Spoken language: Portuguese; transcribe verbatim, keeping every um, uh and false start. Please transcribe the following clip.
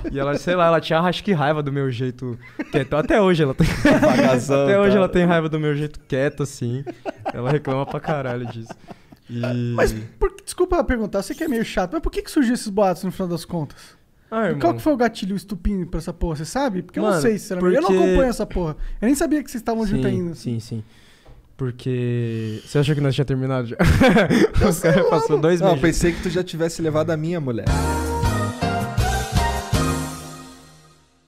E ela, sei lá, ela tinha acho que raiva do meu jeito quieto. Até hoje ela tem. Vagazão, Até hoje cara. ela tem raiva do meu jeito quieto, assim. Ela reclama pra caralho disso. E... Mas, por, desculpa perguntar, eu sei que é meio chato, mas por que, que surgiu esses boatos no final das contas? Ah, E irmão. qual que foi o gatilho, o estupim pra essa porra, você sabe? Porque eu Mano, não sei, sinceramente. Eu não porque- acompanho essa porra. Eu nem sabia que vocês estavam juntos Sim, ainda. sim, sim. Porque... Você achou que nós tínhamos terminado já? O cara passou dois Não, eu meses. pensei que tu já tivesse levado a minha mulher.